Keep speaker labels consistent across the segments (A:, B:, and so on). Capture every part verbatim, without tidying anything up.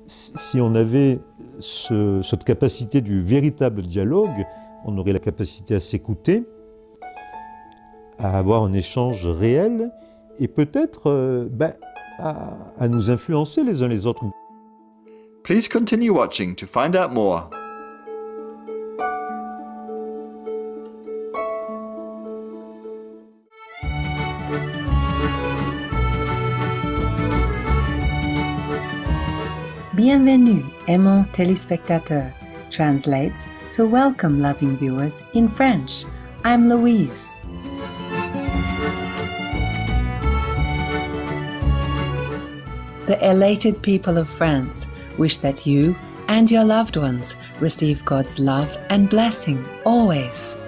A: si on avait ce, cette capacité du véritable dialogue, on aurait la capacité à s'écouter, à avoir un échange réel et peut-être euh, ben, à, à nous influencer les uns les autres.
B: Please continue watching to find out more.
C: Bienvenue, aimants téléspectateurs, translates to welcome loving viewers in French. I'm Louise. The elated people of France wish that you and your loved ones receive God's love and blessing always.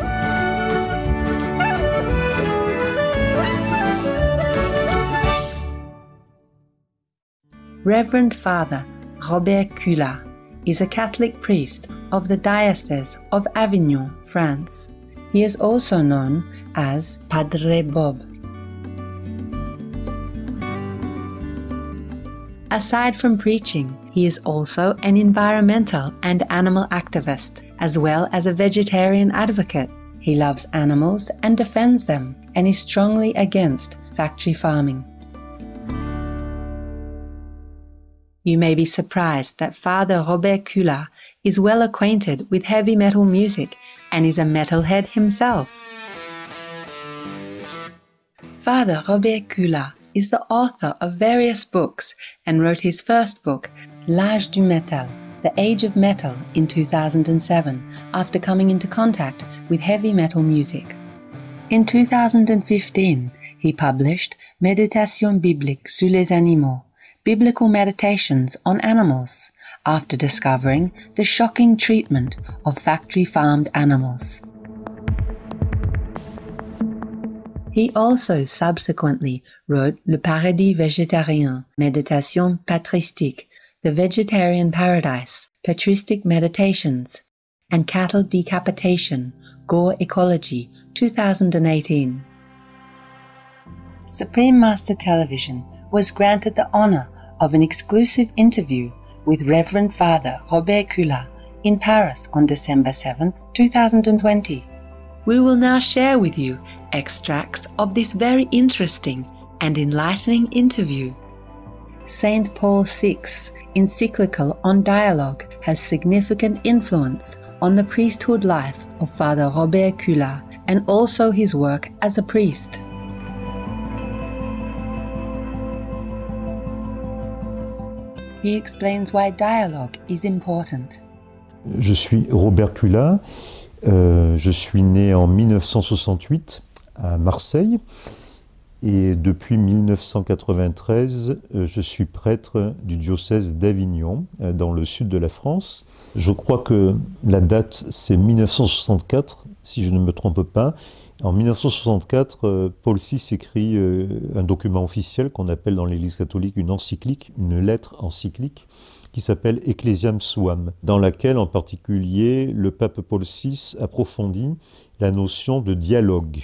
C: Reverend Father Robert Culat is a Catholic priest of the Diocese of Avignon, France. He is also known as Padre Bob. Aside from preaching, he is also an environmental and animal activist, as well as a vegetarian advocate. He loves animals and defends them, and is strongly against factory farming. You may be surprised that Father Robert Culat is well acquainted with heavy metal music and is a metalhead himself. Father Robert Culat is the author of various books and wrote his first book, L'Âge du Métal, The Age of Metal, in two thousand seven, after coming into contact with heavy metal music. In two thousand fifteen, he published Méditation biblique sur les animaux, Biblical Meditations on Animals, after discovering the shocking treatment of factory-farmed animals. He also subsequently wrote Le Paradis Végétarien, Méditation Patristique, The Vegetarian Paradise, Patristic Meditations, and Cattle Decapitation, Gore Ecology, two thousand eighteen. Supreme Master Television was granted the honor of an exclusive interview with Reverend Father Robert Culat in Paris on December seventh, two thousand twenty. We will now share with you extracts of this very interesting and enlightening interview. Saint Paul the Sixth's encyclical on dialogue has significant influence on the priesthood life of Father Robert Culat and also his work as a priest. He explains why dialogue is important.
A: Je suis Robert Culat, euh, je suis né en mille neuf cent soixante-huit à Marseille et depuis mille neuf cent quatre-vingt-treize, euh, je suis prêtre du diocèse d'Avignon, euh, dans le sud de la France. Je crois que la date c'est mille neuf cent soixante-quatre, si je ne me trompe pas. En mille neuf cent soixante-quatre, euh, Paul the Sixth écrit euh, un document officiel qu'on appelle dans l'Église catholique une encyclique, une lettre encyclique, qui s'appelle Ecclesiam Suam, dans laquelle en particulier le pape Paul the Sixth approfondit la notion de dialogue.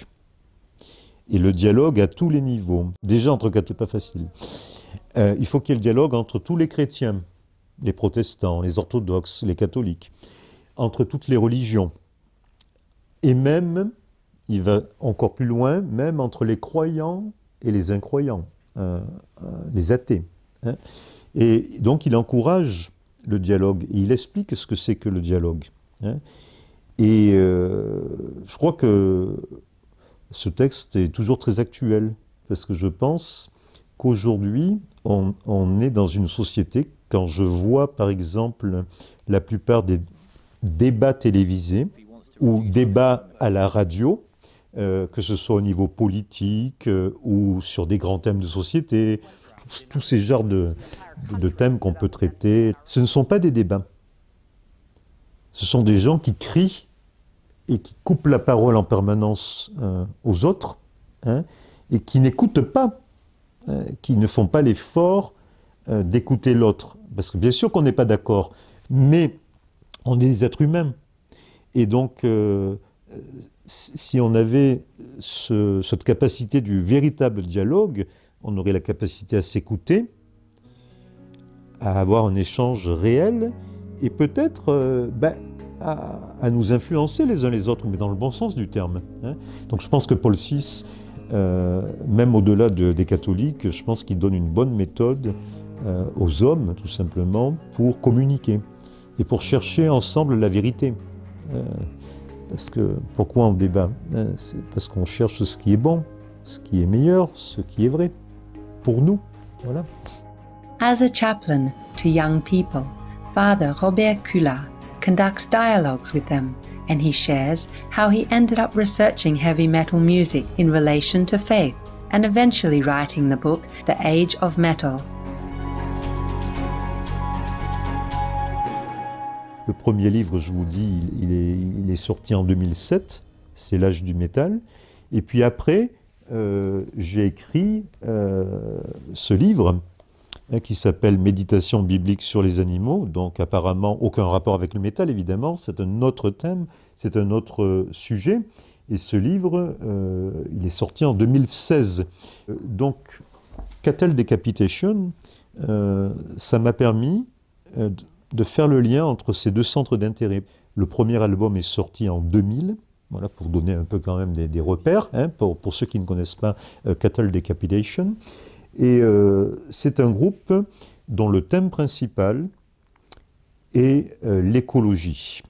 A: Et le dialogue à tous les niveaux. Déjà entre catholiques, c'est pas facile. Euh, il faut qu'il y ait le dialogue entre tous les chrétiens, les protestants, les orthodoxes, les catholiques, entre toutes les religions. Et même, il va encore plus loin, même entre les croyants et les incroyants, euh, euh, les athées. Hein. Et donc il encourage le dialogue, et il explique ce que c'est que le dialogue. Hein. Et euh, je crois que ce texte est toujours très actuel, parce que je pense qu'aujourd'hui, on, on est dans une société, quand je vois par exemple la plupart des débats télévisés, ou débats à la radio, Euh, que ce soit au niveau politique euh, ou sur des grands thèmes de société, tous, tous ces genres de, de thèmes qu'on peut traiter, ce ne sont pas des débats. Ce sont des gens qui crient et qui coupent la parole en permanence euh, aux autres, hein, et qui n'écoutent pas, hein, qui ne font pas l'effort euh, d'écouter l'autre. Parce que bien sûr qu'on n'est pas d'accord, mais on est des êtres humains. Et donc, euh, si on avait ce, cette capacité du véritable dialogue, on aurait la capacité à s'écouter, à avoir un échange réel et peut-être euh, ben, à, à nous influencer les uns les autres, mais dans le bon sens du terme. Hein. Donc je pense que Paul six, euh, même au-delà de, des catholiques, je pense qu'il donne une bonne méthode euh, aux hommes, tout simplement, pour communiquer et pour chercher ensemble la vérité. Euh, parce que, pourquoi on débat? Hein, c'est parce qu'on cherche ce qui est bon, ce qui est meilleur, ce qui est vrai, pour nous. Voilà.
C: As a chaplain to young people, Father Robert Kula conducts dialogues with them, and he shares how he ended up researching heavy metal music in relation to faith and eventually writing the book The Age of Metal.
A: Le premier livre, je vous dis, il est, il est sorti en deux mille sept, c'est L'âge du métal. Et puis après, euh, j'ai écrit euh, ce livre hein, qui s'appelle Méditation biblique sur les animaux, donc apparemment aucun rapport avec le métal, évidemment, c'est un autre thème, c'est un autre sujet. Et ce livre, euh, il est sorti en deux mille seize. Donc, Cattle Decapitation, euh, ça m'a permis euh, de faire le lien entre ces deux centres d'intérêt. Le premier album est sorti en deux mille, voilà, pour donner un peu quand même des, des repères, hein, pour, pour ceux qui ne connaissent pas euh, Cattle Decapitation. Et euh, c'est un groupe dont le thème principal est euh, l'écologie.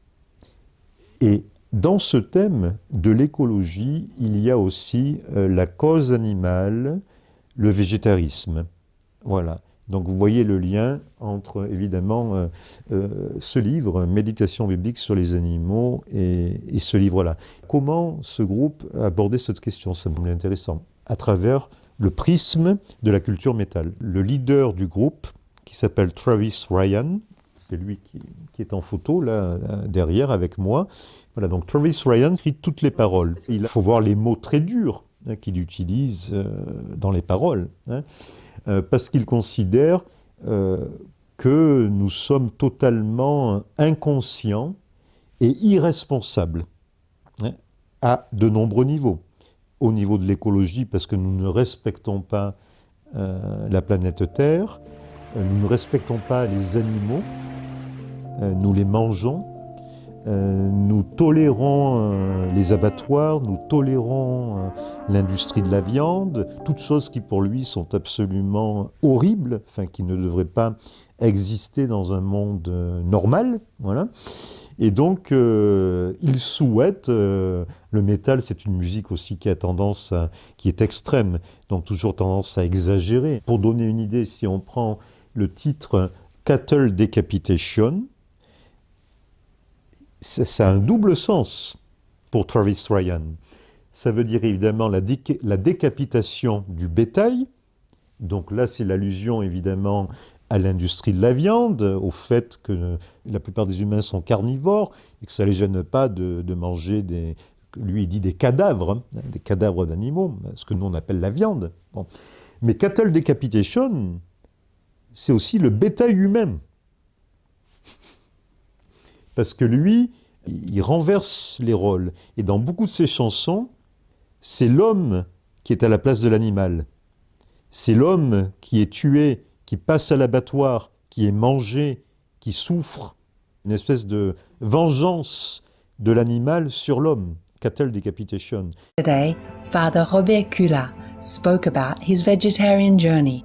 A: Et dans ce thème de l'écologie, il y a aussi euh, la cause animale, le végétarisme. Voilà. Donc vous voyez le lien entre, évidemment, euh, euh, ce livre, Méditation biblique sur les animaux, et, et ce livre-là. Comment ce groupe a abordé cette question? Ça me semble intéressant. À travers le prisme de la culture métal. Le leader du groupe, qui s'appelle Travis Ryan, c'est lui qui, qui est en photo, là, derrière, avec moi. Voilà, donc Travis Ryan écrit toutes les paroles. Il faut voir les mots très durs hein, qu'il utilise euh, dans les paroles. Hein. Euh, parce qu'il considère euh, que nous sommes totalement inconscients et irresponsables hein, à de nombreux niveaux. Au niveau de l'écologie, parce que nous ne respectons pas euh, la planète Terre, euh, nous ne respectons pas les animaux, euh, nous les mangeons, euh, nous tolérons euh, les abattoirs, nous tolérons euh, l'industrie de la viande, toutes choses qui pour lui sont absolument horribles, enfin qui ne devraient pas exister dans un monde euh, normal, voilà. Et donc, euh, il souhaite, euh, le métal c'est une musique aussi qui a tendance, à, qui est extrême, donc toujours tendance à exagérer. Pour donner une idée, si on prend le titre Cattle Decapitation, ça a un double sens pour Travis Ryan. Ça veut dire évidemment la, déca la décapitation du bétail, donc là c'est l'allusion évidemment à l'industrie de la viande, au fait que la plupart des humains sont carnivores et que ça ne les gêne pas de, de manger des, lui il dit des cadavres, hein, des cadavres d'animaux, ce que nous on appelle la viande. Bon. Mais Cattle Decapitation, c'est aussi le bétail humain. Parce que lui, il renverse les rôles. Et dans beaucoup de ses chansons, c'est l'homme qui est à la place de l'animal. C'est l'homme qui est tué, qui passe à l'abattoir, qui est mangé, qui souffre, une espèce de vengeance de l'animal sur l'homme. Cattle Decapitation.
C: Today, Father Robert Kula spoke about his vegetarian journey.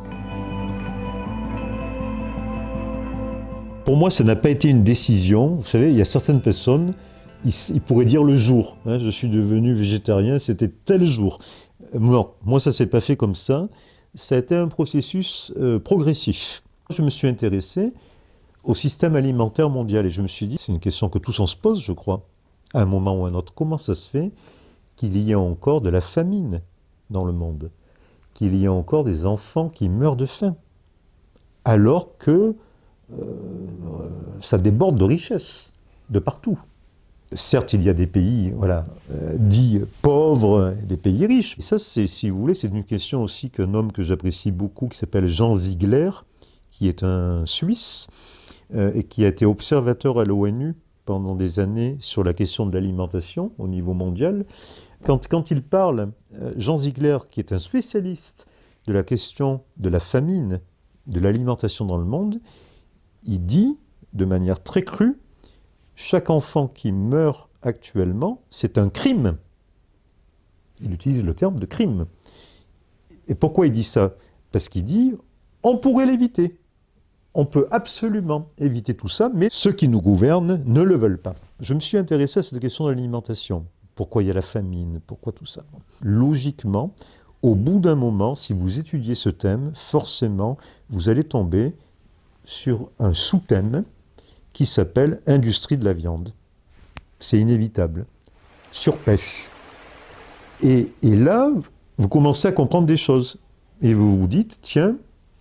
A: Pour moi, ça n'a pas été une décision. Vous savez, il y a certaines personnes, ils, ils pourraient dire le jour. Hein, je suis devenu végétarien, c'était tel jour. Non, moi, ça ne s'est pas fait comme ça. Ça a été un processus euh, progressif. Je me suis intéressé au système alimentaire mondial et je me suis dit, c'est une question que tous on se pose, je crois, à un moment ou à un autre. Comment ça se fait qu'il y ait encore de la famine dans le monde, qu'il y ait encore des enfants qui meurent de faim, alors que euh, ça déborde de richesses de partout. Certes, il y a des pays voilà, euh, dits pauvres, des pays riches. Et ça, c'est, si vous voulez, c'est une question aussi qu'un homme que j'apprécie beaucoup, qui s'appelle Jean Ziegler, qui est un Suisse, euh, et qui a été observateur à l'ONU pendant des années sur la question de l'alimentation au niveau mondial. Quand, quand il parle, euh, Jean Ziegler, qui est un spécialiste de la question de la famine de l'alimentation dans le monde, il dit de manière très crue, chaque enfant qui meurt actuellement, c'est un crime. Il utilise le terme de crime. Et pourquoi il dit ça? Parce qu'il dit, on pourrait l'éviter. On peut absolument éviter tout ça, mais ceux qui nous gouvernent ne le veulent pas. Je me suis intéressé à cette question de l'alimentation. Pourquoi il y a la famine? Pourquoi tout ça? Logiquement, au bout d'un moment, si vous étudiez ce thème, forcément, vous allez tomber sur un sous-thème qui s'appelle « Industrie de la viande ». C'est inévitable. Surpêche. Et, et là, vous commencez à comprendre des choses. Et vous vous dites, tiens,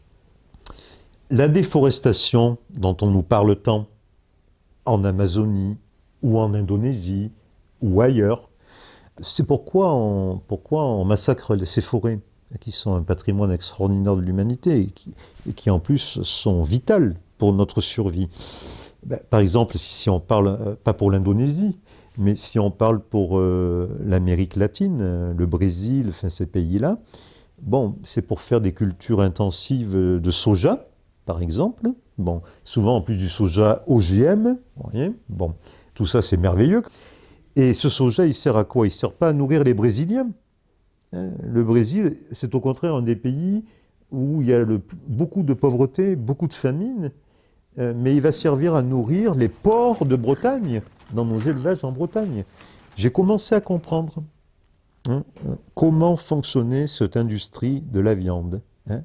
A: la déforestation dont on nous parle tant, en Amazonie, ou en Indonésie, ou ailleurs, c'est pourquoi on, pourquoi on massacre ces forêts, qui sont un patrimoine extraordinaire de l'humanité, et qui, et qui en plus sont vitales pour notre survie. Ben, par exemple, si, si on parle, euh, pas pour l'Indonésie, mais si on parle pour euh, l'Amérique latine, euh, le Brésil, enfin ces pays-là, bon, c'est pour faire des cultures intensives de soja, par exemple. Bon, souvent en plus du soja O G M, vous voyez, bon, tout ça c'est merveilleux. Et ce soja, il sert à quoi? Il ne sert pas à nourrir les Brésiliens. Hein, le Brésil, c'est au contraire un des pays où il y a le, beaucoup de pauvreté, beaucoup de famine, euh, mais il va servir à nourrir les porcs de Bretagne, dans nos élevages en Bretagne. J'ai commencé à comprendre hein, comment fonctionnait cette industrie de la viande. Hein.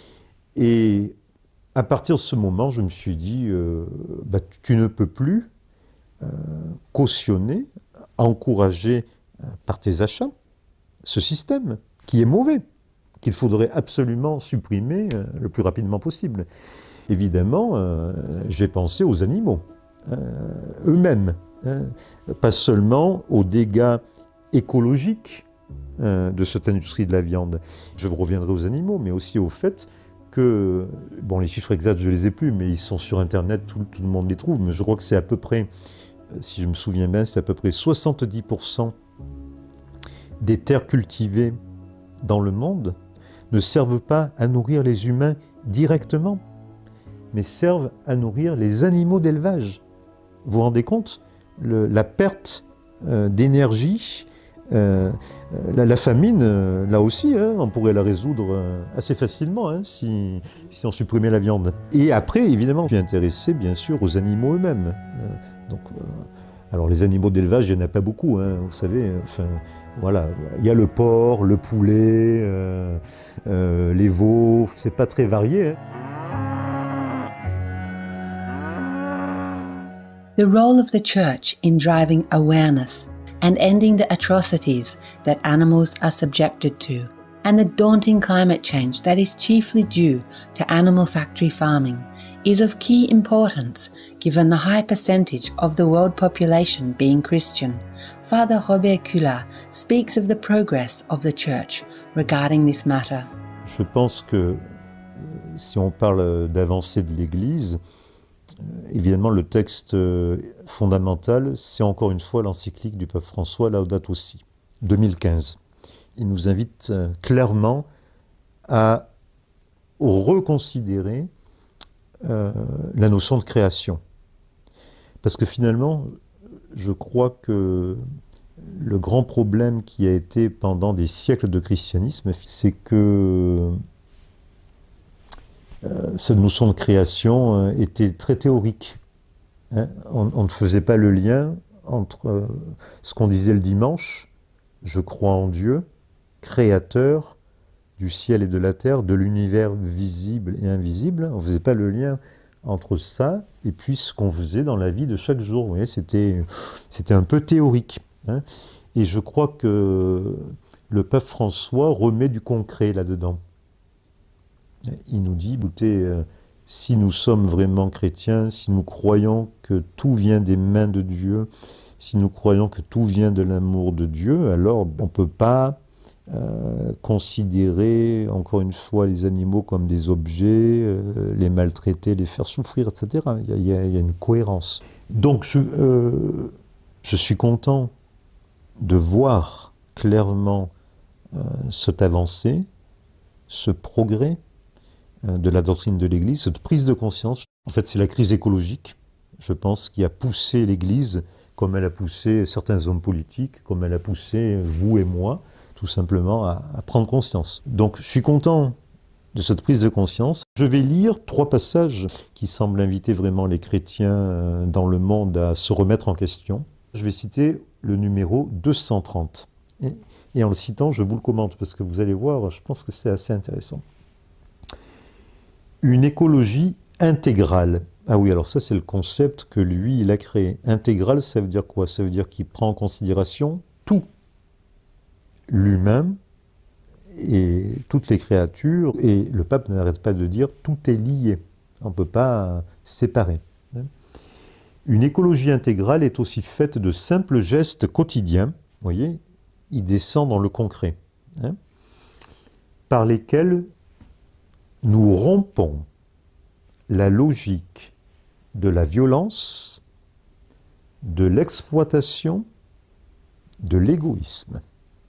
A: Et à partir de ce moment, je me suis dit, euh, bah, tu ne peux plus euh, cautionner, encourager euh, par tes achats ce système qui est mauvais, qu'il faudrait absolument supprimer euh, le plus rapidement possible. Évidemment, euh, j'ai pensé aux animaux, euh, eux-mêmes, hein, pas seulement aux dégâts écologiques euh, de cette industrie de la viande. Je reviendrai aux animaux, mais aussi au fait que, bon, les chiffres exacts, je ne les ai plus, mais ils sont sur Internet, tout, tout le monde les trouve, mais je crois que c'est à peu près, si je me souviens bien, c'est à peu près soixante-dix pour cent des terres cultivées dans le monde ne servent pas à nourrir les humains directement, mais servent à nourrir les animaux d'élevage. Vous vous rendez compte? Le, la perte euh, d'énergie, euh, la, la famine, euh, là aussi, hein, on pourrait la résoudre euh, assez facilement hein, si, si on supprimait la viande. Et après, évidemment, je suis intéressé, bien sûr, aux animaux eux-mêmes. Euh, donc, euh, alors, les animaux d'élevage, il n'y en a pas beaucoup, hein, vous savez. Enfin, voilà, il y a le porc, le poulet, euh, euh, les veaux, c'est pas très varié. Hein.
C: The role of the Church in driving awareness and ending the atrocities that animals are subjected to, and the daunting climate change that is chiefly due to animal factory farming, is of key importance given the high percentage of the world population being Christian. Father Robert Kula speaks of the progress of the Church regarding this matter.
A: Je pense que si on parle d'avancée de l'Église, évidemment, le texte fondamental, c'est encore une fois l'encyclique du pape François, Laudato Si, deux mille quinze. Il nous invite clairement à reconsidérer euh, la notion de création. Parce que finalement, je crois que le grand problème qui a été pendant des siècles de christianisme, c'est que Euh, cette notion de création euh, était très théorique. Hein. On, on ne faisait pas le lien entre euh, ce qu'on disait le dimanche, je crois en Dieu, créateur du ciel et de la terre, de l'univers visible et invisible. On ne faisait pas le lien entre ça et puis ce qu'on faisait dans la vie de chaque jour. Vous voyez, c'était, c'était un peu théorique. Hein. Et je crois que le pape François remet du concret là-dedans. Il nous dit, écoutez, euh, si nous sommes vraiment chrétiens, si nous croyons que tout vient des mains de Dieu, si nous croyons que tout vient de l'amour de Dieu, alors on ne peut pas euh, considérer, encore une fois, les animaux comme des objets, euh, les maltraiter, les faire souffrir, et cetera. Il y a, il y a, il y a une cohérence. Donc, je, euh, je suis content de voir clairement euh, cette avancée, ce progrès, de la doctrine de l'Église, cette prise de conscience. En fait, c'est la crise écologique, je pense, qui a poussé l'Église, comme elle a poussé certains hommes politiques, comme elle a poussé vous et moi, tout simplement à, à prendre conscience. Donc, je suis content de cette prise de conscience. Je vais lire trois passages qui semblent inviter vraiment les chrétiens dans le monde à se remettre en question. Je vais citer le numéro deux cent trente. Et, et en le citant, je vous le commente, parce que vous allez voir, je pense que c'est assez intéressant. Une écologie intégrale. Ah oui, alors ça c'est le concept que lui, il a créé. Intégrale, ça veut dire quoi? Ça veut dire qu'il prend en considération tout. L'humain et toutes les créatures. Et le pape n'arrête pas de dire tout est lié. On ne peut pas séparer. Une écologie intégrale est aussi faite de simples gestes quotidiens. Vous voyez, il descend dans le concret. Hein, par lesquels nous rompons la logique de la violence, de l'exploitation, de l'égoïsme.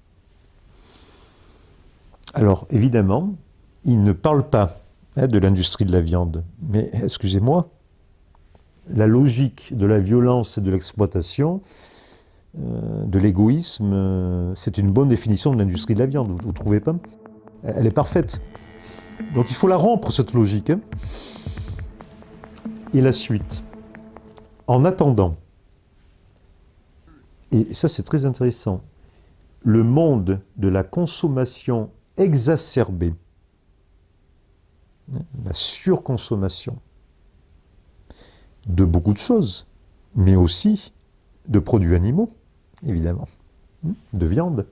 A: Alors, évidemment, il ne parle pas hein, de l'industrie de la viande, mais excusez-moi, la logique de la violence et de l'exploitation, euh, de l'égoïsme, euh, c'est une bonne définition de l'industrie de la viande, vous ne trouvez pas? Elle est parfaite. Donc il faut la rompre, cette logique. Hein. Et la suite. En attendant, et ça c'est très intéressant, le monde de la consommation exacerbée, la surconsommation de beaucoup de choses, mais aussi de produits animaux, évidemment, de viande.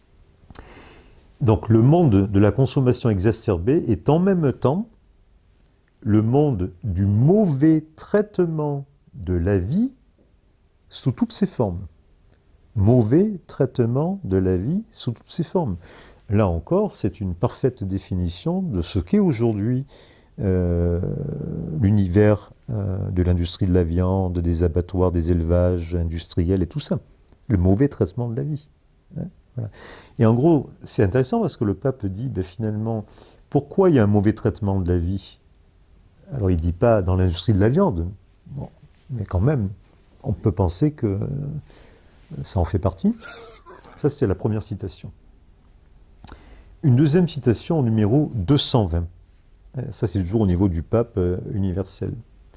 A: Donc le monde de la consommation exacerbée est en même temps le monde du mauvais traitement de la vie sous toutes ses formes. Mauvais traitement de la vie sous toutes ses formes. Là encore, c'est une parfaite définition de ce qu'est aujourd'hui euh, l'univers euh, de l'industrie de la viande, des abattoirs, des élevages industriels et tout ça. Le mauvais traitement de la vie. Hein, voilà. Et en gros, c'est intéressant parce que le pape dit, ben, finalement, pourquoi il y a un mauvais traitement de la vie? Alors il ne dit pas dans l'industrie de la viande, bon, mais quand même, on peut penser que ça en fait partie. Ça, c'est la première citation. Une deuxième citation au numéro deux cent vingt. Ça, c'est toujours au niveau du pape universel.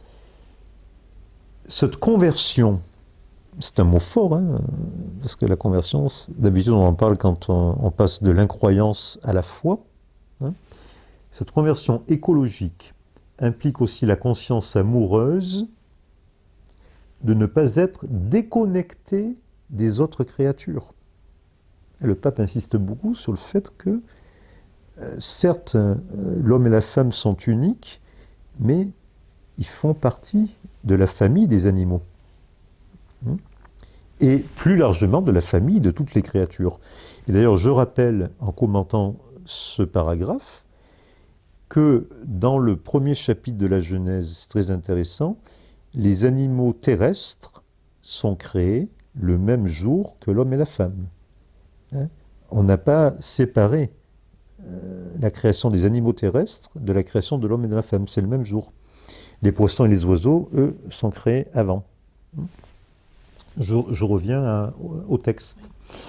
A: Cette conversion, c'est un mot fort, hein, parce que la conversion, d'habitude, on en parle quand on, on passe de l'incroyance à la foi. Hein. Cette conversion écologique implique aussi la conscience amoureuse de ne pas être déconnecté des autres créatures. Et le pape insiste beaucoup sur le fait que, euh, certes, euh, l'homme et la femme sont uniques, mais ils font partie de la famille des animaux. Hum. Et plus largement de la famille de toutes les créatures. Et d'ailleurs, je rappelle, en commentant ce paragraphe, que dans le premier chapitre de la Genèse, c'est très intéressant, les animaux terrestres sont créés le même jour que l'homme et la femme. Hein? On n'a pas séparé euh, la création des animaux terrestres de la création de l'homme et de la femme, c'est le même jour. Les poissons et les oiseaux, eux, sont créés avant. Je, je reviens à, au texte.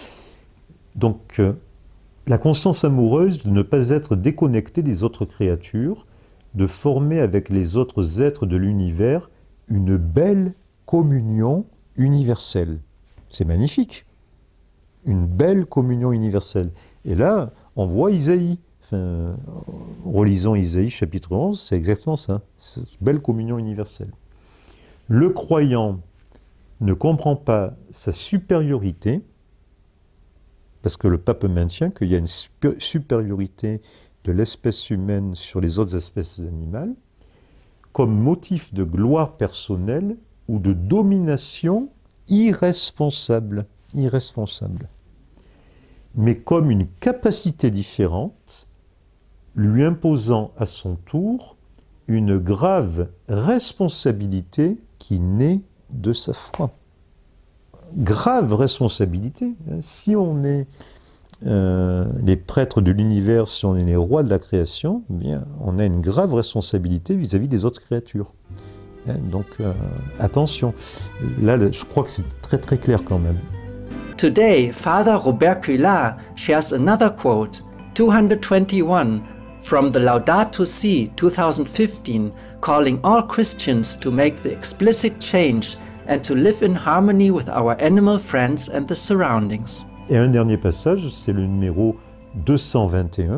A: Donc, euh, la conscience amoureuse de ne pas être déconnectée des autres créatures, de former avec les autres êtres de l'univers une belle communion universelle. C'est magnifique. Une belle communion universelle. Et là, on voit Isaïe. Enfin, relisons Isaïe chapitre onze, c'est exactement ça. Cette belle communion universelle. Le croyant ne comprend pas sa supériorité, parce que le pape maintient qu'il y a une supériorité de l'espèce humaine sur les autres espèces animales, comme motif de gloire personnelle ou de domination irresponsable, irresponsable, mais comme une capacité différente, lui imposant à son tour une grave responsabilité qui naît de sa foi. Grave responsabilité. Si on est euh, les prêtres de l'univers, si on est les rois de la création, eh bien, on a une grave responsabilité vis-à-vis des autres créatures. Hein, donc, euh, attention. Là, je crois que c'est très très clair quand même.
D: Today, Father Robert Cuillard shares another quote, two hundred twenty-one, from the Laudato Si twenty fifteen, calling all Christians to make the explicit change and to live in harmony with our animal friends and the surroundings.
A: Et un dernier passage, c'est le numéro deux cent vingt et un.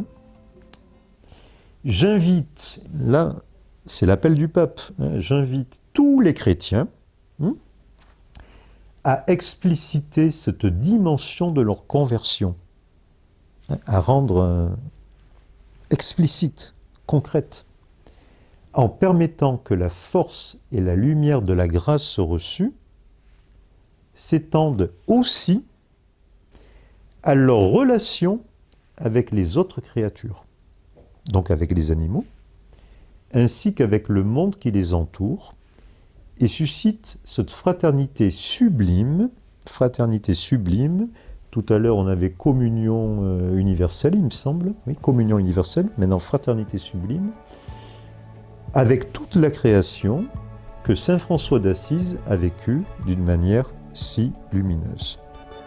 A: J'invite, là, c'est l'appel du pape, hein, j'invite tous les chrétiens hein, à expliciter cette dimension de leur conversion, hein, à rendre euh, explicite, concrète, en permettant que la force et la lumière de la grâce reçue s'étendent aussi à leur relation avec les autres créatures, donc avec les animaux, ainsi qu'avec le monde qui les entoure, et suscite cette fraternité sublime, fraternité sublime. Tout à l'heure, on avait communion euh, universelle, il me semble, oui, communion universelle, maintenant fraternité sublime, avec toute la création que saint François d'Assise a vécue d'une manière si lumineuse.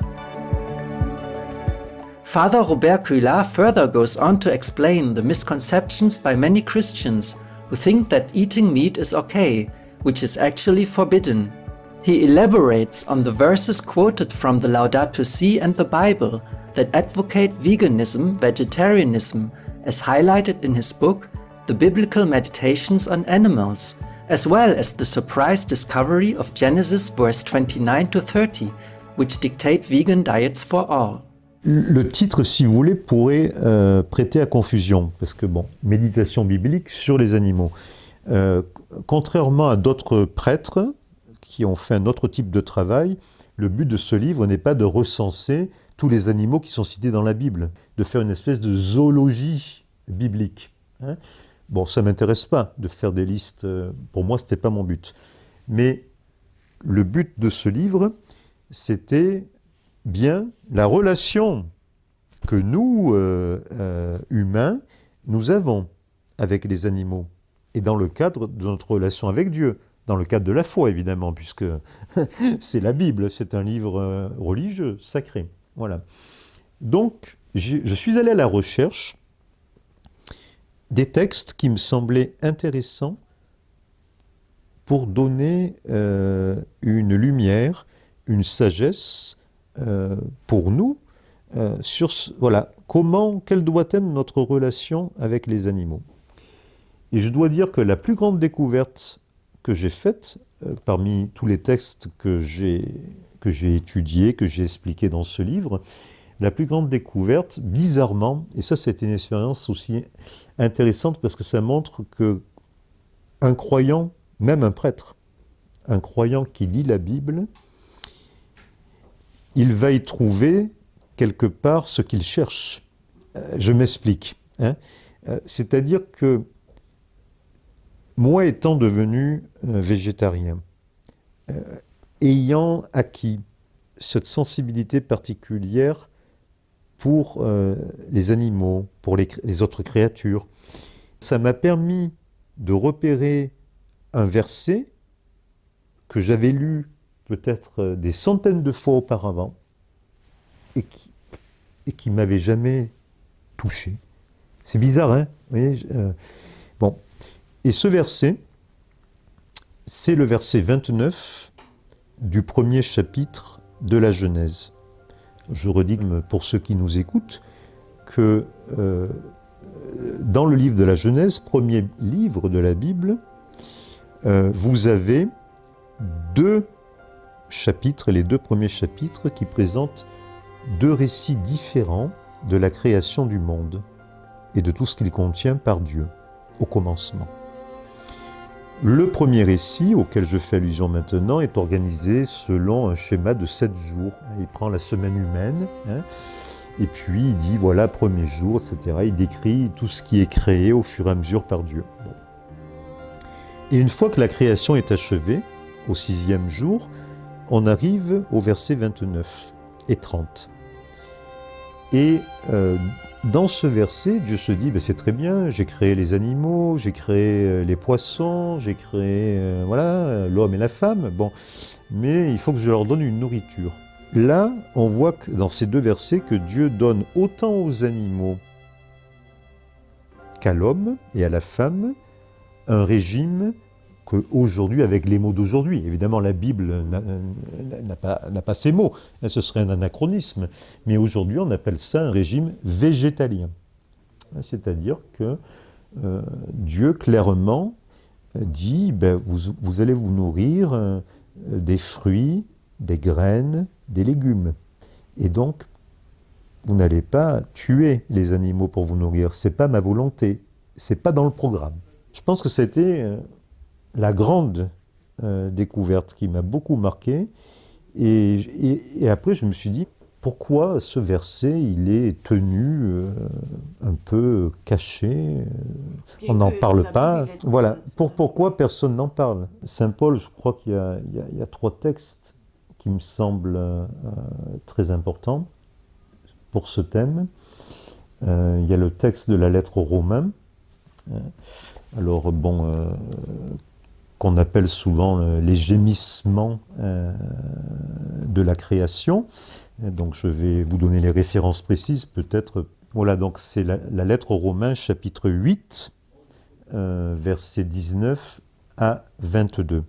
D: Father Robert Cuillard further goes on to explain the misconceptions by many Christians who think that eating meat is okay, which is actually forbidden. He elaborates on the verses quoted from the Laudato Si and the Bible that advocate veganism, vegetarianism, as highlighted in his book, The Biblical Meditations on Animals, as well as the surprise discovery of Genesis verse twenty-nine to thirty, which dictate vegan diets for all.
A: Le titre, si vous voulez, pourrait euh, prêter à confusion, parce que, bon, méditation biblique sur les animaux. Euh, contrairement à d'autres prêtres qui ont fait un autre type de travail, le but de ce livre n'est pas de recenser tous les animaux qui sont cités dans la Bible, de faire une espèce de zoologie biblique. Hein. Bon, ça ne m'intéresse pas de faire des listes, pour moi, ce n'était pas mon but. Mais le but de ce livre, c'était bien la relation que nous, euh, euh, humains, nous avons avec les animaux, et dans le cadre de notre relation avec Dieu, dans le cadre de la foi, évidemment, puisque c'est la Bible, c'est un livre euh, religieux, sacré. Voilà. Donc, je suis allé à la recherche des textes qui me semblaient intéressants pour donner euh, une lumière, une sagesse euh, pour nous euh, sur ce, voilà, comment, quelle doit être notre relation avec les animaux. Et je dois dire que la plus grande découverte que j'ai faite, euh, parmi tous les textes que j'ai que j'ai étudiés, que j'ai expliqués dans ce livre, la plus grande découverte, bizarrement, et ça c'était une expérience aussi intéressante parce que ça montre que un croyant, même un prêtre, un croyant qui lit la Bible, il va y trouver quelque part ce qu'il cherche. Euh, je m'explique. Hein. Euh, c'est-à-dire que moi étant devenu euh, végétarien, euh, ayant acquis cette sensibilité particulière pour euh, les animaux, pour les, les autres créatures, ça m'a permis de repérer un verset que j'avais lu peut-être des centaines de fois auparavant et qui, et qui ne m'avait jamais touché. C'est bizarre, hein? Vous voyez, euh, bon. Et ce verset, c'est le verset vingt-neuf du premier chapitre de la Genèse. Je redis pour ceux qui nous écoutent que euh, dans le livre de la Genèse, premier livre de la Bible, euh, vous avez deux chapitres, les deux premiers chapitres qui présentent deux récits différents de la création du monde et de tout ce qu'il contient par Dieu au commencement. Le premier récit, auquel je fais allusion maintenant, est organisé selon un schéma de sept jours. Il prend la semaine humaine, hein, et puis il dit, voilà, premier jour, et cetera. Il décrit tout ce qui est créé au fur et à mesure par Dieu. Bon. Et une fois que la création est achevée, au sixième jour, on arrive au verset vingt-neuf et trente. Et euh, dans ce verset, Dieu se dit, ben, c'est très bien, j'ai créé les animaux, j'ai créé euh, les poissons, j'ai créé euh, voilà, l'homme et la femme, bon, mais il faut que je leur donne une nourriture. Là, on voit que dans ces deux versets que Dieu donne autant aux animaux qu'à l'homme et à la femme un régime qu'aujourd'hui, avec les mots d'aujourd'hui. Évidemment, la Bible n'a pas, n'a pas ces mots, ce serait un anachronisme, mais aujourd'hui, on appelle ça un régime végétalien. C'est-à-dire que euh, Dieu, clairement, dit, ben, vous, vous allez vous nourrir euh, des fruits, des graines, des légumes. Et donc, vous n'allez pas tuer les animaux pour vous nourrir. Ce n'est pas ma volonté. Ce n'est pas dans le programme. Je pense que c'était euh, la grande euh, découverte qui m'a beaucoup marqué. Et, et, et après, je me suis dit, pourquoi ce verset, il est tenu euh, un peu caché, euh, on n'en parle pas. Voilà. Pour, pourquoi personne n'en parle? Saint Paul, je crois qu'il y a, il y a, il y a trois textes qui me semblent euh, très importants pour ce thème. Euh, il y a le texte de la lettre aux Romains. Alors, bon, euh, qu'on appelle souvent les gémissements euh, de la création. Donc, je vais vous donner les références précises, peut-être. Voilà, donc c'est la, la lettre aux Romains, chapitre huit, euh, versets dix-neuf à vingt-deux.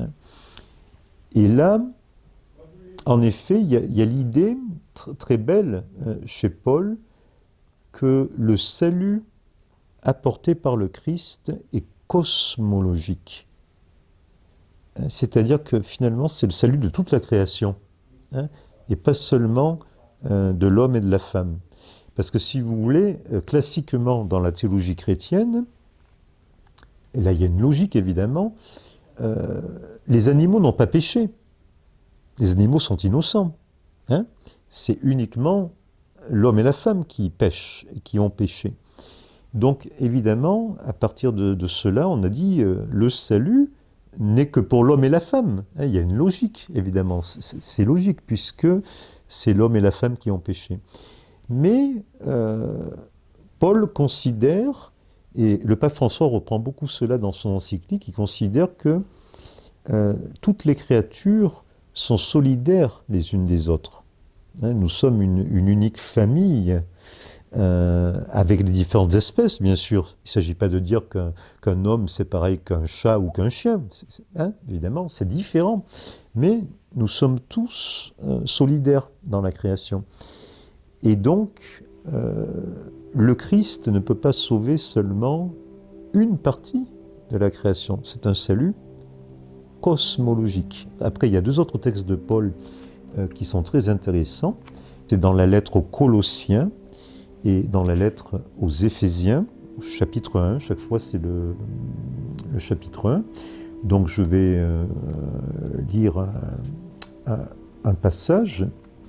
A: Et là, en effet, il y a, il y a l'idée tr- très belle euh, chez Paul que le salut apporté par le Christ est cosmologique. C'est-à-dire que finalement, c'est le salut de toute la création, hein, et pas seulement euh, de l'homme et de la femme. Parce que si vous voulez, euh, classiquement dans la théologie chrétienne, et là il y a une logique évidemment, euh, les animaux n'ont pas péché. Les animaux sont innocents. Hein, c'est uniquement l'homme et la femme qui pêchent et qui ont péché. Donc évidemment, à partir de, de cela, on a dit euh, le salut n'est que pour l'homme et la femme. Hein, il y a une logique, évidemment. C'est, c'est logique, puisque c'est l'homme et la femme qui ont péché. Mais euh, Paul considère, et le pape François reprend beaucoup cela dans son encyclique, il considère que euh, toutes les créatures sont solidaires les unes des autres. Hein, nous sommes une, une unique famille, Euh, avec les différentes espèces, bien sûr. Il ne s'agit pas de dire qu'un, qu'un homme, c'est pareil qu'un chat ou qu'un chien. C'est, c'est, hein, évidemment, c'est différent. Mais nous sommes tous euh, solidaires dans la création. Et donc, euh, le Christ ne peut pas sauver seulement une partie de la création. C'est un salut cosmologique. Après, il y a deux autres textes de Paul euh, qui sont très intéressants. C'est dans la lettre aux Colossiens, et dans la lettre aux Éphésiens, chapitre un, chaque fois c'est le, le chapitre un. Donc je vais euh, lire un, un, un passage.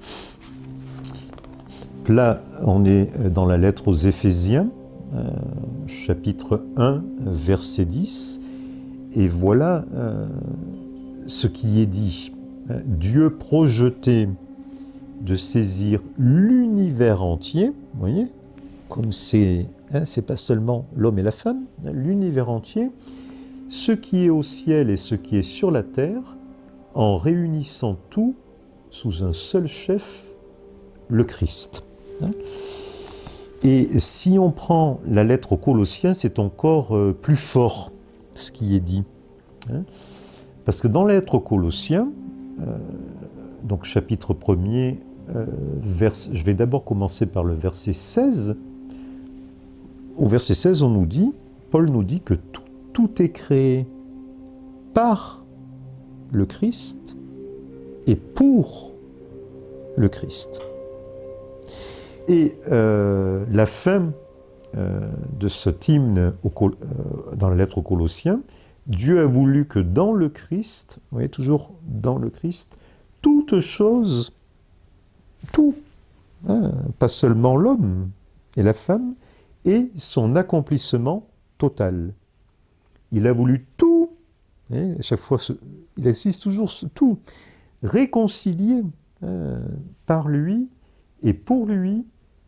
A: Là, on est dans la lettre aux Éphésiens, euh, chapitre un, verset dix. Et voilà euh, ce qui est dit. Dieu projetait de saisir l'univers entier, vous voyez, comme c'est, hein, c'est pas seulement l'homme et la femme, hein, l'univers entier, ce qui est au ciel et ce qui est sur la terre, en réunissant tout sous un seul chef, le Christ. Hein. Et si on prend la lettre aux Colossiens, c'est encore euh, plus fort ce qui est dit. Hein. Parce que dans la lettre aux Colossiens, euh, donc chapitre premier, Euh, vers, je vais d'abord commencer par le verset seize. Au verset seize, on nous dit, Paul nous dit que tout, tout est créé par le Christ et pour le Christ. Et euh, la fin euh, de cet hymne au, euh, dans la lettre aux Colossiens, Dieu a voulu que dans le Christ, vous voyez, toujours dans le Christ, toute chose, tout, hein, pas seulement l'homme et la femme, et son accomplissement total. Il a voulu tout, hein, à chaque fois, il insiste toujours sur tout, réconcilier hein, par lui et pour lui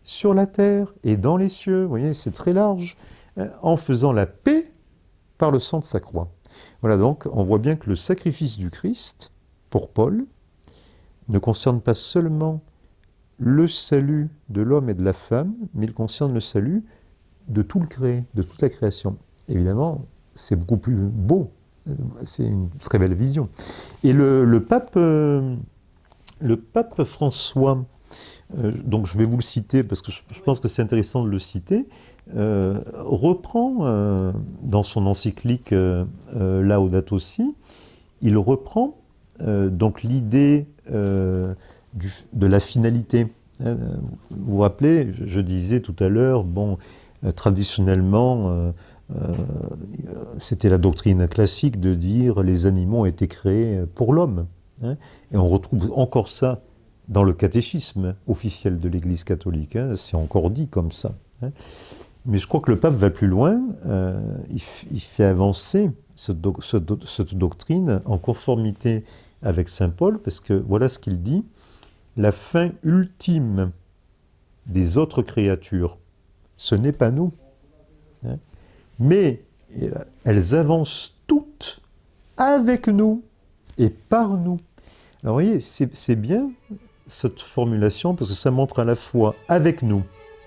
A: sur la terre et dans les cieux. Vous voyez, c'est très large. En faisant la paix par le sang de sa croix. Voilà, donc on voit bien que le sacrifice du Christ, pour Paul, ne concerne pas seulement le salut de l'homme et de la femme, mais il concerne le salut de tout le créé, de toute la création. Évidemment, c'est beaucoup plus beau, c'est une très belle vision. Et le, le, pape, euh, le pape François, euh, donc je vais vous le citer parce que je, je pense que c'est intéressant de le citer, euh, reprend euh, dans son encyclique euh, euh, Laudato Si, il reprend euh, donc l'idée euh, du, de la finalité. Vous vous rappelez, je, je disais tout à l'heure, bon, euh, traditionnellement, euh, euh, c'était la doctrine classique de dire les animaux ont été créés pour l'homme. Hein, et on retrouve encore ça dans le catéchisme officiel de l'Église catholique. Hein, c'est encore dit comme ça. Hein. Mais je crois que le pape va plus loin. Euh, il, il fait avancer cette, do, cette, do, cette doctrine en conformité avec saint Paul, parce que voilà ce qu'il dit. La fin ultime des autres créatures, ce n'est pas nous. Hein, mais elles avancent toutes avec nous et par nous. Alors vous voyez, c'est bien cette formulation parce que ça montre à la fois avec nous.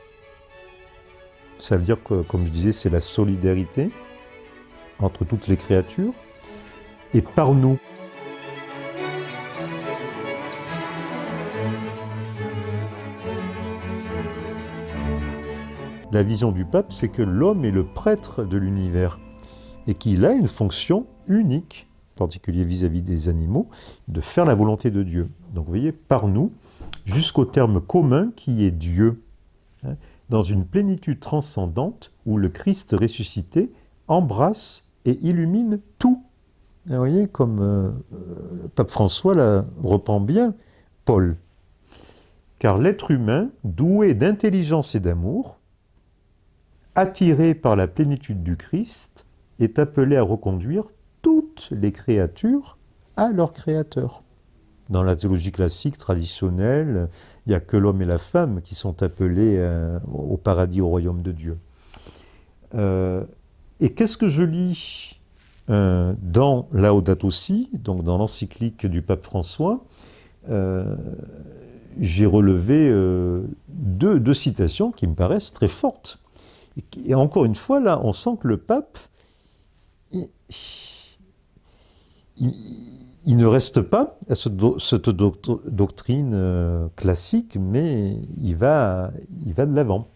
A: Ça veut dire que, comme je disais, c'est la solidarité entre toutes les créatures et par nous. La vision du pape, c'est que l'homme est le prêtre de l'univers et qu'il a une fonction unique, en particulier vis-à-vis des animaux, de faire la volonté de Dieu. Donc vous voyez, par nous, jusqu'au terme commun qui est Dieu, hein, dans une plénitude transcendante où le Christ ressuscité embrasse et illumine tout. Et vous voyez, comme euh, le pape François la reprend bien, Paul. Car l'être humain, doué d'intelligence et d'amour, attiré par la plénitude du Christ, est appelé à reconduire toutes les créatures à leur Créateur. Dans la théologie classique traditionnelle, il n'y a que l'homme et la femme qui sont appelés euh, au paradis, au royaume de Dieu. Euh, et qu'est-ce que je lis euh, dans Laudato Si, donc dans l'encyclique du pape François, euh, j'ai relevé euh, deux, deux citations qui me paraissent très fortes. Et encore une fois, là, on sent que le pape, il, il, il ne reste pas à ce, cette doctrine euh, classique, mais il va, il va de l'avant.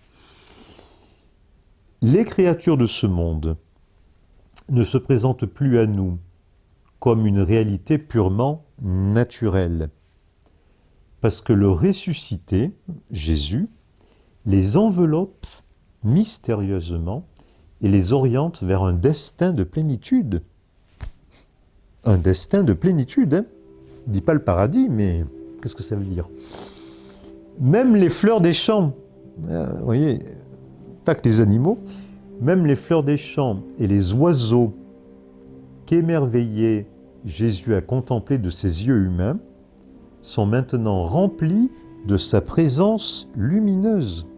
A: Les créatures de ce monde ne se présentent plus à nous comme une réalité purement naturelle, parce que le ressuscité, Jésus, les enveloppe mystérieusement et les oriente vers un destin de plénitude. Un destin de plénitude. Hein. Il ne dit pas le paradis, mais qu'est-ce que ça veut dire? Même les fleurs des champs, euh, vous voyez, pas que les animaux, même les fleurs des champs et les oiseaux qu'émerveillé Jésus a contemplé de ses yeux humains sont maintenant remplis de sa présence lumineuse.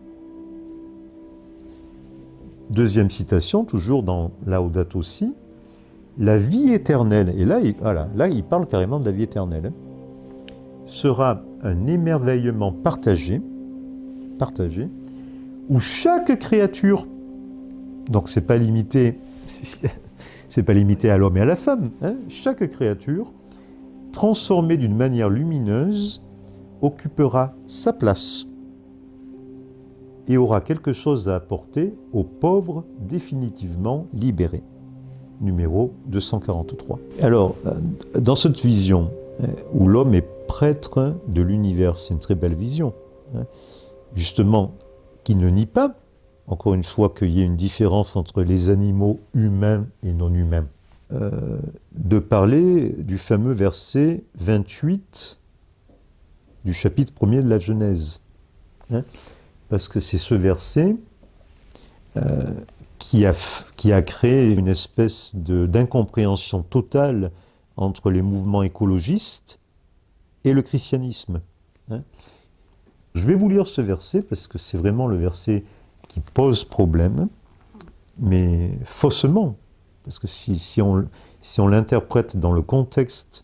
A: Deuxième citation, toujours dans Laudato Si, la vie éternelle, et là il, voilà, là, il parle carrément de la vie éternelle, hein, sera un émerveillement partagé, partagé, où chaque créature, donc c'est pas limité, c'est pas limité à l'homme et à la femme, hein, chaque créature, transformée d'une manière lumineuse, occupera sa place et aura quelque chose à apporter aux pauvres définitivement libérés. Numéro deux cent quarante-trois. Alors, dans cette vision, où l'homme est prêtre de l'univers, c'est une très belle vision, justement, qui ne nie pas, encore une fois, qu'il y ait une différence entre les animaux humains et non humains, euh, de parler du fameux verset vingt-huit du chapitre premier de la Genèse. Hein, parce que c'est ce verset euh, qui, a, qui a créé une espèce d'incompréhension totale entre les mouvements écologistes et le christianisme. Hein. Je vais vous lire ce verset parce que c'est vraiment le verset qui pose problème, mais faussement. Parce que si, si on, si on l'interprète dans le contexte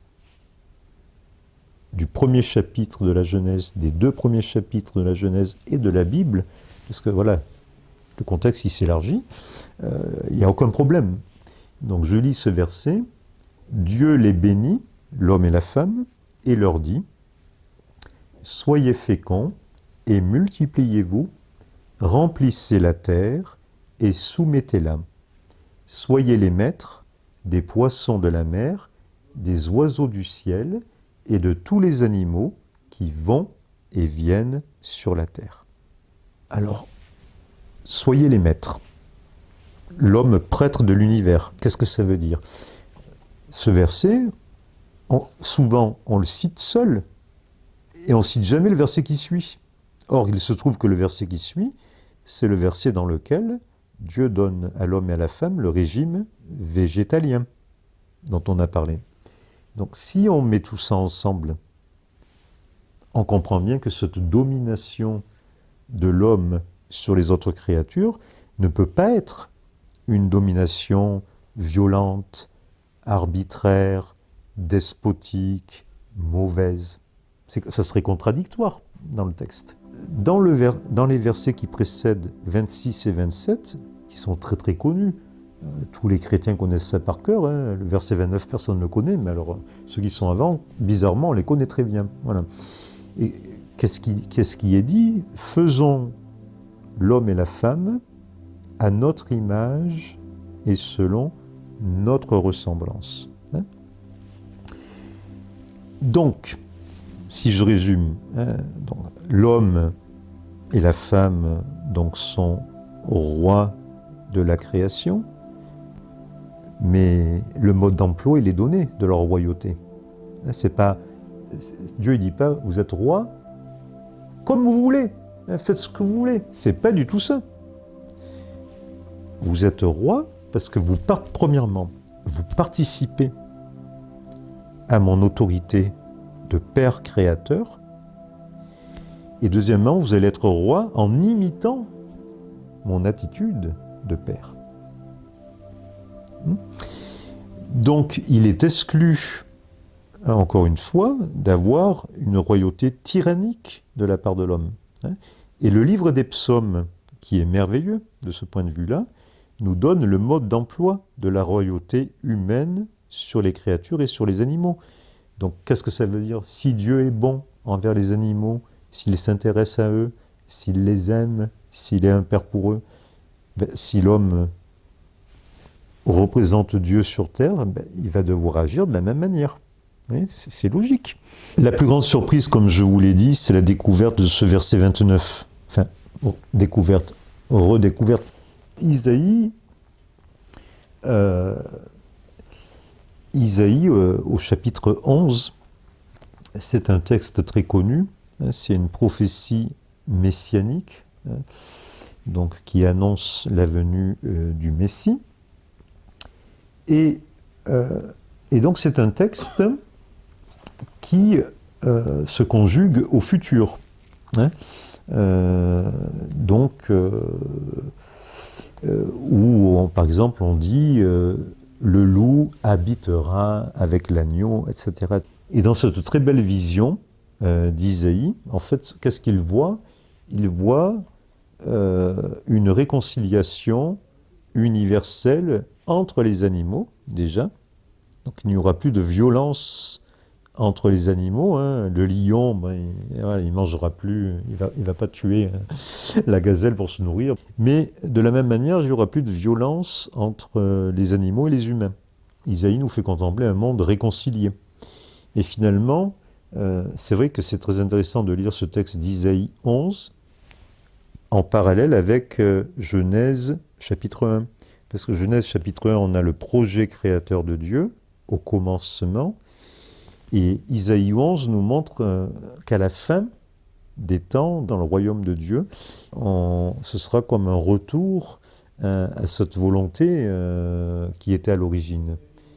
A: du premier chapitre de la Genèse, des deux premiers chapitres de la Genèse et de la Bible, parce que voilà, le contexte il s'élargit, euh, il n'y a aucun problème. Donc je lis ce verset, « Dieu les bénit, l'homme et la femme, et leur dit, « Soyez féconds et multipliez-vous, remplissez la terre et soumettez-la. Soyez les maîtres des poissons de la mer, des oiseaux du ciel et de tous les animaux qui vont et viennent sur la terre. » Alors, soyez les maîtres. L'homme prêtre de l'univers, qu'est-ce que ça veut dire? Ce verset, on, souvent on le cite seul, et on ne cite jamais le verset qui suit. Or, il se trouve que le verset qui suit, c'est le verset dans lequel Dieu donne à l'homme et à la femme le régime végétalien dont on a parlé. Donc, si on met tout ça ensemble, on comprend bien que cette domination de l'homme sur les autres créatures ne peut pas être une domination violente, arbitraire, despotique, mauvaise. C'est, ça serait contradictoire dans le texte. Dans, le ver, dans les versets qui précèdent vingt-six et vingt-sept, qui sont très très connus, euh, tous les chrétiens connaissent ça par cœur, hein. Le verset vingt-neuf, personne ne le connaît, mais alors ceux qui sont avant, bizarrement, on les connaît très bien. Voilà. Et qu'est-ce qui, qu'est-ce qui est dit? Faisons l'homme et la femme à notre image et selon notre ressemblance. Hein? Donc, si je résume, hein, l'homme et la femme donc, sont rois de la création, mais le mode d'emploi, il est donné de leur royauté. C'est pas, Dieu ne dit pas, vous êtes roi comme vous voulez, hein, faites ce que vous voulez. C'est pas du tout ça. Vous êtes roi parce que vous, premièrement, vous participez à mon autorité de Père créateur, et deuxièmement, vous allez être roi en imitant mon attitude de Père. Donc, il est exclu, encore une fois, d'avoir une royauté tyrannique de la part de l'homme. Et le livre des psaumes, qui est merveilleux de ce point de vue-là, nous donne le mode d'emploi de la royauté humaine sur les créatures et sur les animaux. Donc, qu'est-ce que ça veut dire? Si Dieu est bon envers les animaux, s'il s'intéresse à eux, s'il les aime, s'il est un père pour eux, ben, si l'homme représente Dieu sur terre, ben, il va devoir agir de la même manière. Oui, c'est, c'est logique. La plus grande surprise, comme je vous l'ai dit, c'est la découverte de ce verset vingt-neuf. Enfin, bon, découverte, redécouverte. Isaïe, euh, Isaïe euh, au chapitre onze, c'est un texte très connu, hein, c'est une prophétie messianique, hein, donc, qui annonce la venue euh, du Messie. Et, euh, et donc c'est un texte qui euh, se conjugue au futur. Hein, euh, donc, euh, euh, où on, par exemple on dit euh, le loup habitera avec l'agneau, et cetera. Et dans cette très belle vision euh, d'Isaïe, en fait, qu'est-ce qu'il voit? Il voit euh, une réconciliation universelle entre les animaux, déjà. Donc il n'y aura plus de violence entre les animaux. Hein. Le lion, ben, il ne voilà, mangera plus, il ne va, il va pas tuer hein, la gazelle pour se nourrir. Mais de la même manière, il n'y aura plus de violence entre les animaux et les humains. Isaïe nous fait contempler un monde réconcilié. Et finalement, euh, c'est vrai que c'est très intéressant de lire ce texte d'Isaïe onze en parallèle avec euh, Genèse chapitre un. Parce que Genèse chapitre un, on a le projet créateur de Dieu au commencement. Et Isaïe onze nous montre euh, qu'à la fin des temps, dans le royaume de Dieu, on, ce sera comme un retour euh, à cette volonté euh, qui était à l'origine.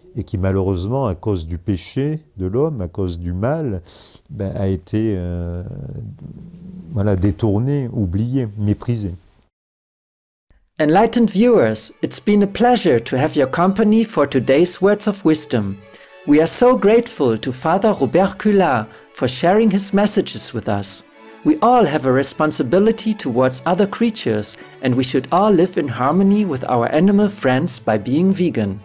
A: et qui malheureusement, à cause du péché de l'homme, à cause du mal, ben, a été euh, voilà, détourné, oublié, méprisé.
D: Enlightened viewers, it's been a pleasure to have your company for today's Words of Wisdom. We are so grateful to Father Robert Culard for sharing his messages with us. We all have a responsibility towards other creatures, and we should all live in harmony with our animal friends by being vegan.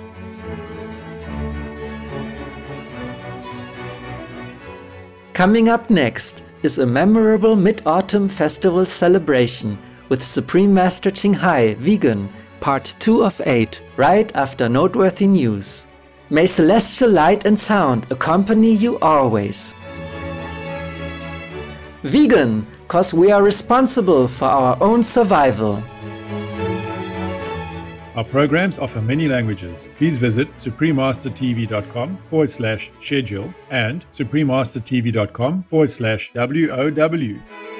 D: Coming up next is a memorable Mid-Autumn Festival celebration with Supreme Master Ching Hai, Vegan, part two of eight, right after Noteworthy News. May celestial light and sound accompany you always. Vegan, cause we are responsible for our own survival.
E: Our programs offer many languages. Please visit suprememastertv.com forward slash schedule and suprememastertv.com forward slash WOW.